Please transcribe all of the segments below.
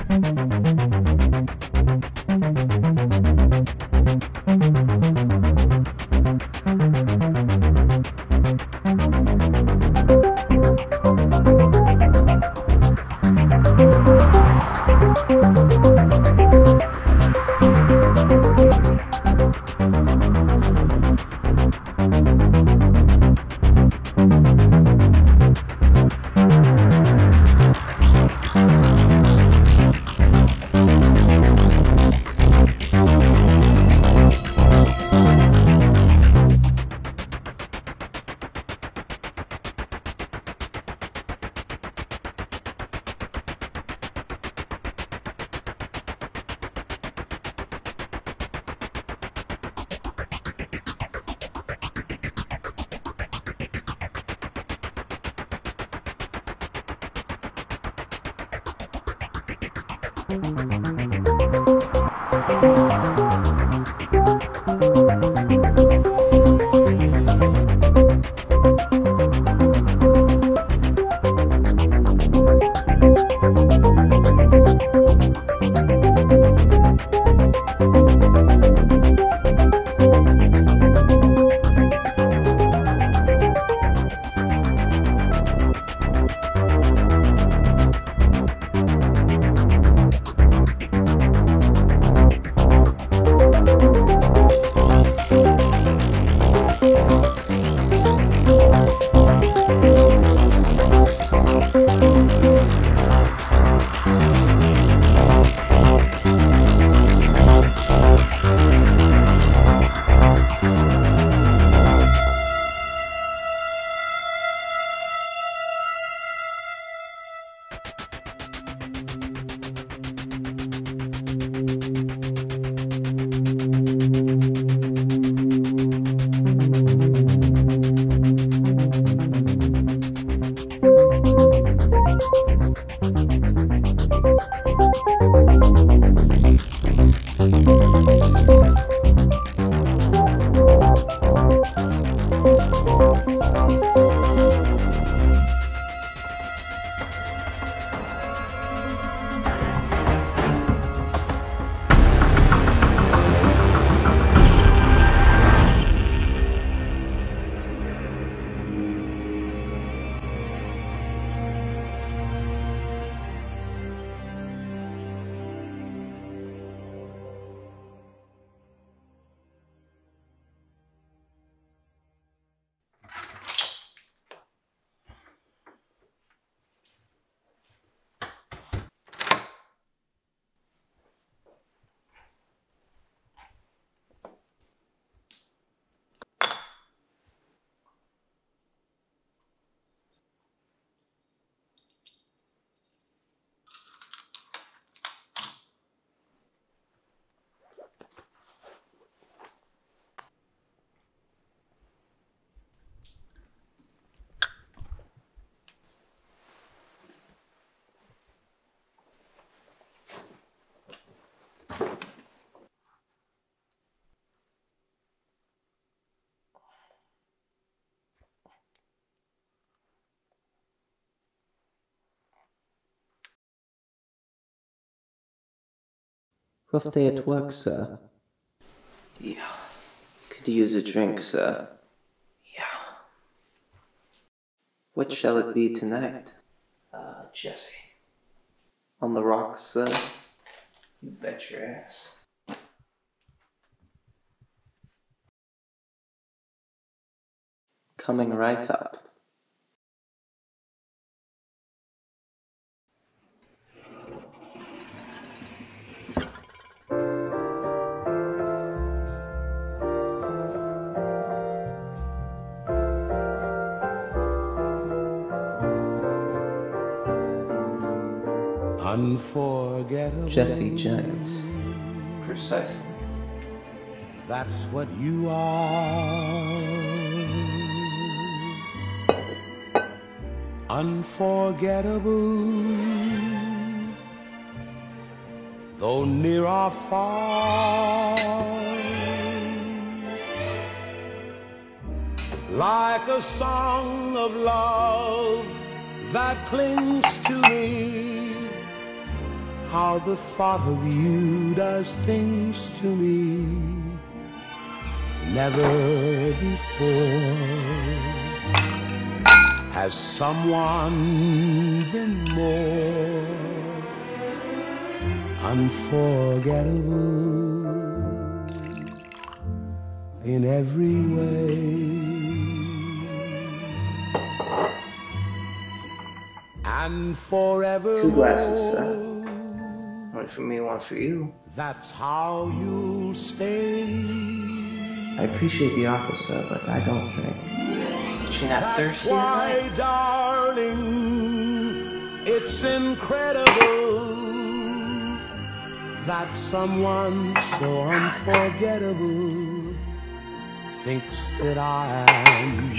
Rough day at work, sir. Yeah. Could use a drink, sir. Yeah. What shall it be tonight? Jesse. On the rocks, sir? You bet your ass. Coming right up. Unforgettable. Jesse James. Precisely. That's what you are. Unforgettable. Though near or far. Like a song of love that clings to me. how the thought of you does things to me. Never before has someone been more unforgettable in every way. And forever. 2 glasses, sir. One for me, one for you. That's how you'll stay. I appreciate the offer, sir, but I don't drink. But you're not That's thirsty why, tonight? darling, it's incredible that someone so unforgettable thinks that I am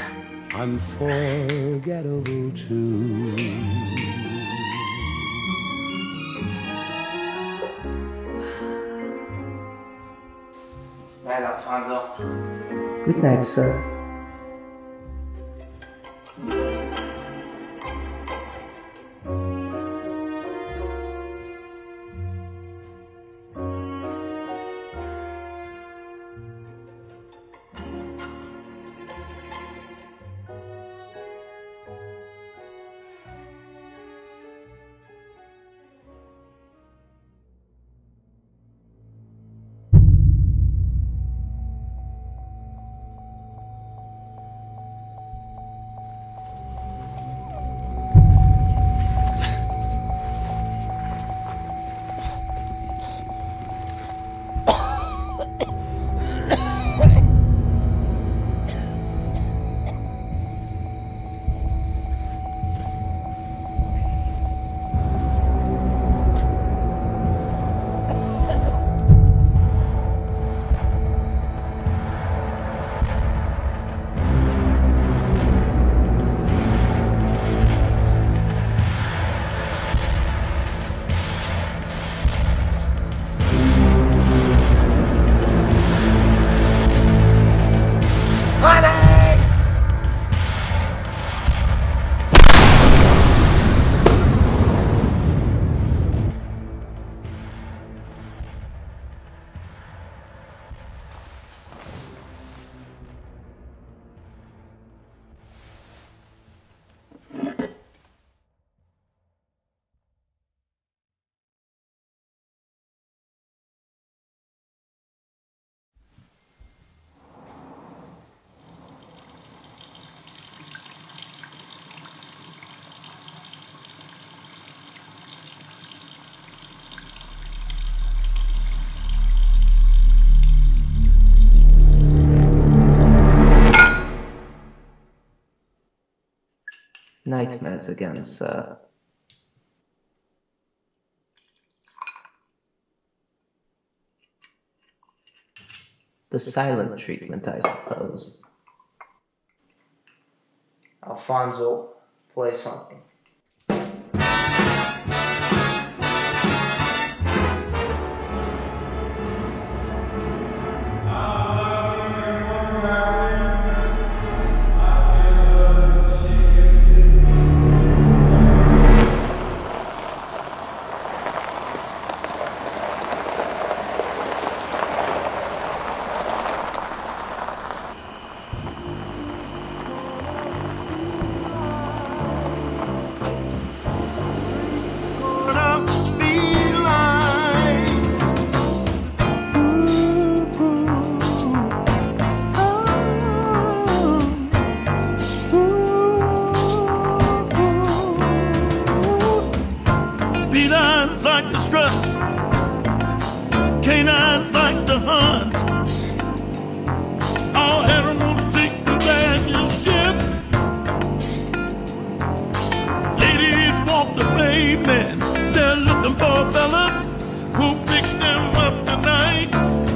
unforgettable too. Night, Alfonso. Good night, sir. Nightmares again, sir. The silent treatment, I suppose. Alfonso, play something. Felines like to strut, canines like to hunt. All animals seek companionship. Ladies walk the pavement, they're looking for a fella who picks them up tonight.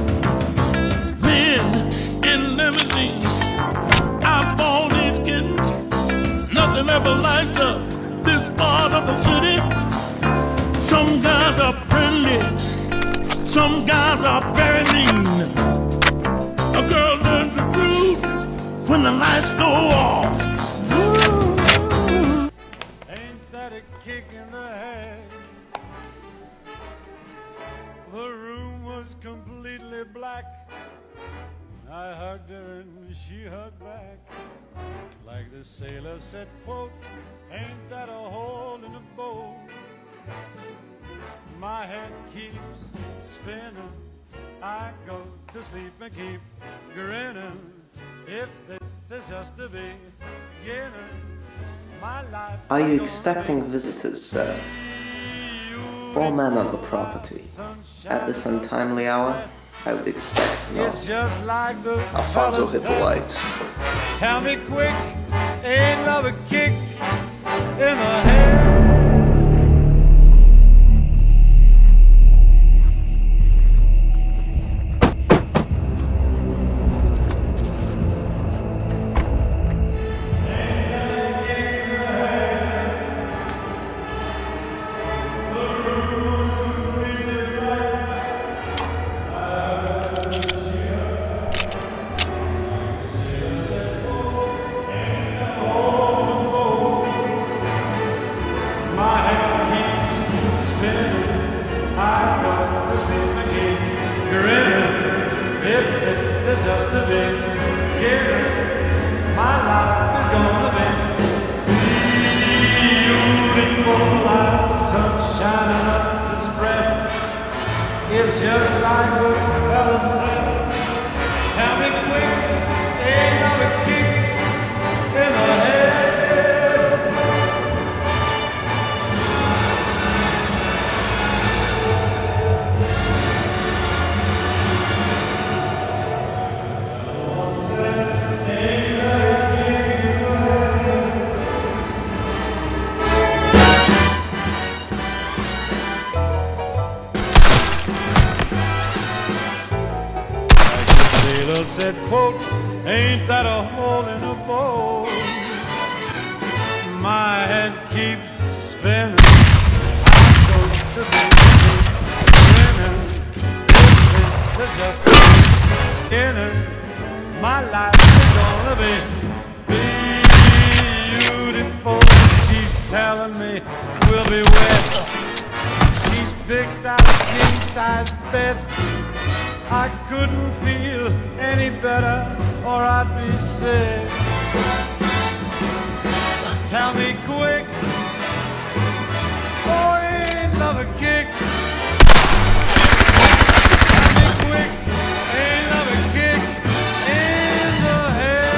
Men in limousines, eyeball these kittens. Nothing ever lights up this part of the city. Some guys are friendly, some guys are very mean. A girl learns the truth when the lights go off. Ain't that a kick in the head? The room was completely black. I hugged her and she hugged back. Like the sailor said, quote, ain't that a hole in the boat? My head keeps spinning. I go to sleep and keep grinning. If this is just the beginning, my life. Are you expecting visitors, sir? 4 men on the property. At this untimely hour, I would expect not. It's just like the Alfonso hit the lights. Tell me quick, ain't love a kick in the head? It's just a beginning. My life is gonna be beautiful like sunshine enough to spread. It's just like the fella said. Tell me quick, ain't another kick in the head. Sailor said, quote, ain't that a hole in a boat? My head keeps spinning. I go to sleep spinning. If this is just a beginning, my life is gonna be beautiful. She's telling me we'll be wet. She's picked out a king-size bed. I couldn't feel any better, or I'd be sick. Tell me quick, oh, ain't love a kick? Tell me quick, ain't love a kick in the head?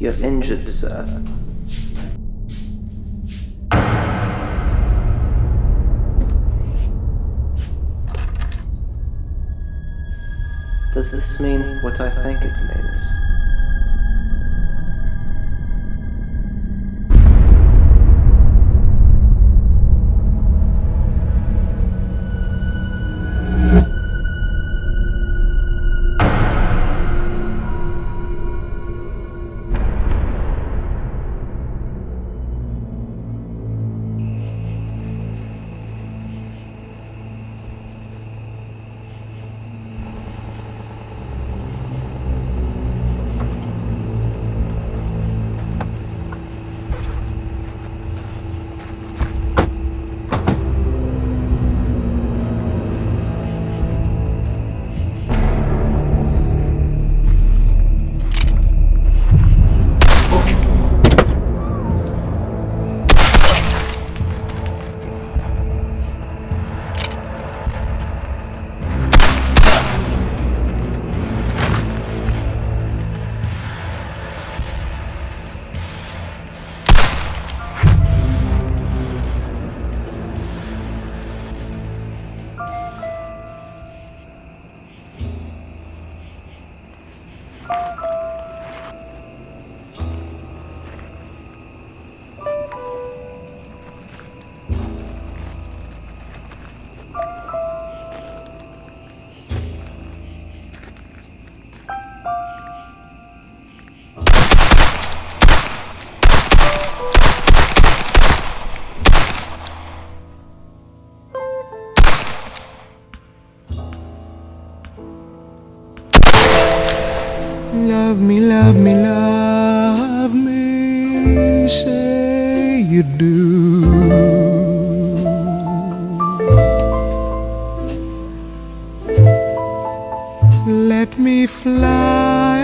You're injured, sir. Does this mean what I think it means? Love me, love me, love me, say you do. Let me fly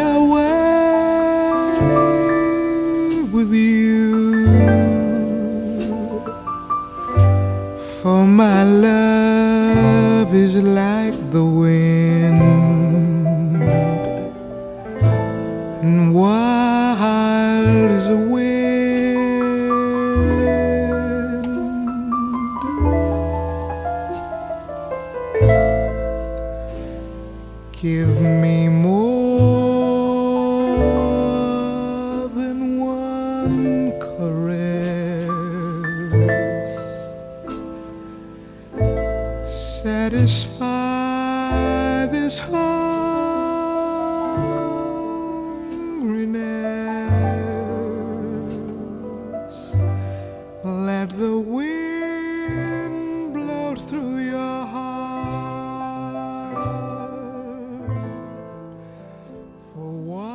away with you, for my love is like the wind, and wild as a wind. Give me more than one caress, satisfy this hungriness. Let the wind blow through your heart. For what